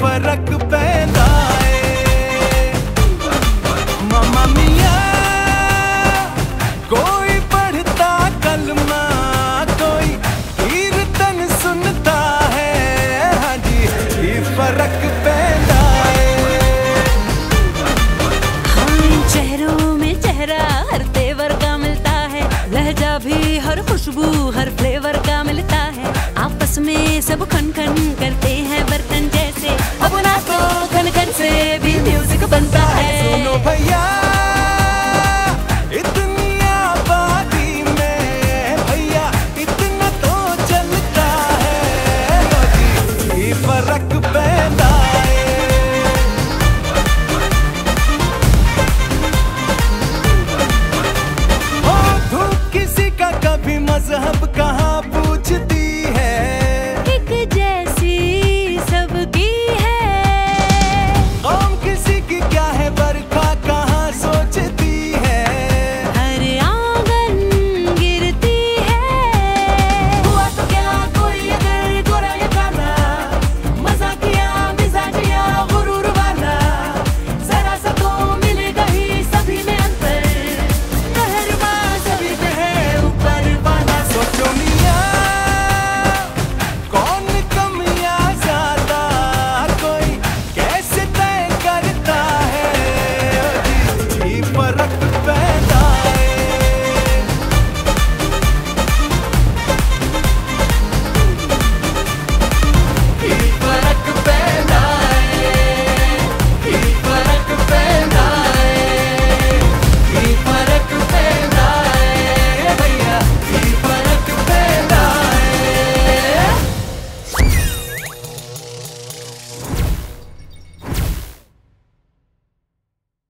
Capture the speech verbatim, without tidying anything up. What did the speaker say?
फर्क पैंदा है। मामा मिया कोई पढ़ता कलमा, कोई कीर्तन सुनता है। हाँ जी, ये फर्क पैंदा है। हाँ, चेहरों में चेहरा हर तेवर का मिलता है, लहजा भी हर खुशबू हर फ्लेवर का मिलता है। आपस में सब खन खन करते हैं बर्तन जैसे, अब ना तो खन खन से भी म्यूजिक बनता है। सुनो भैया इतनी आबादी में, भैया इतना तो चलता है। ये फर्क